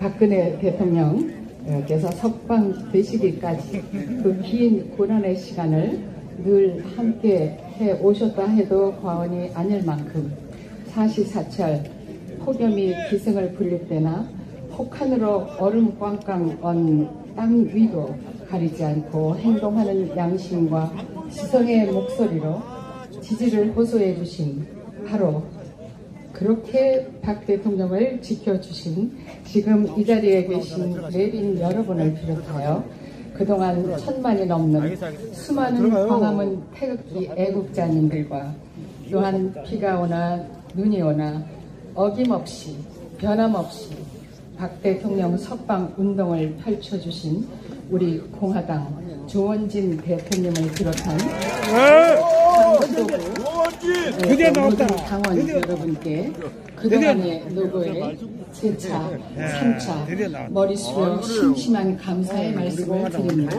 박근혜 대통령께서 석방되시기까지 그 긴 고난의 시간을 늘 함께 해 오셨다 해도 과언이 아닐 만큼 사시사철 폭염이 기승을 부릴 때나 혹한으로 얼음 꽝꽝 언 땅 위도 가리지 않고 행동하는 양심과 지성의 목소리로 지지를 호소해 주신 바로 그렇게 박 대통령을 지켜주신 지금 이 자리에 계신 내빈 여러분을 비롯하여 그동안 1000만이 넘는 수많은 광화문 태극기 애국자님들과 또한 비가 오나 눈이 오나 어김없이 변함없이 박 대통령 석방 운동을 펼쳐주신 우리 공화당 조원진 대표님을 비롯한 모든 당원 여러분께 그동안의 노고에 재차 3차 머리 숙여 심심한 감사의 말씀을 드립니다.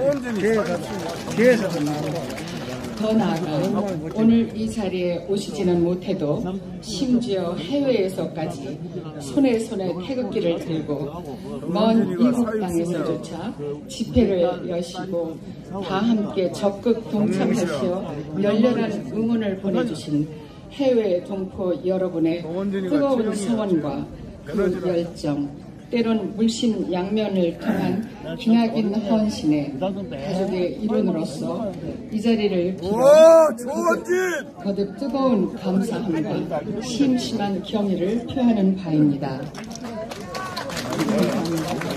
더 나아가 오늘 이 자리에 오시지는 못해도 심지어 해외에서까지 손에 태극기를 들고 먼 이국 땅에서조차 집회를 여시고 다 함께 적극 동참하시어 열렬한 응원을 보내주신 해외 동포 여러분의 뜨거운 성원과 그 열정, 때론 물씬 양면을 통한 기나긴 헌신에 가족의 일원으로서 이 자리를 빌어 거듭 뜨거운 감사함과 심심한 경의를 표하는 바입니다. 감사합니다.